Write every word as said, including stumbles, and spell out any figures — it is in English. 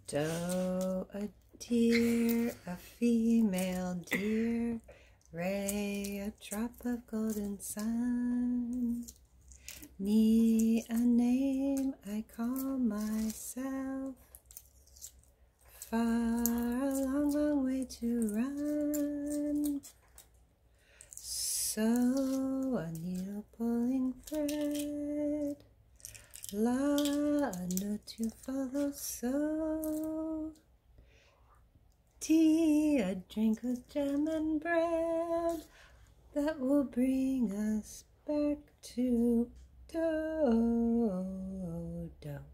Doe, a deer, a female deer, Ray, a drop of golden sun. Me, a name I call myself, far, a long, long way to run. So, a needle pulling thread, la, a note to follow, so, tea, a drink with jam and bread, that will bring us back to Dodo.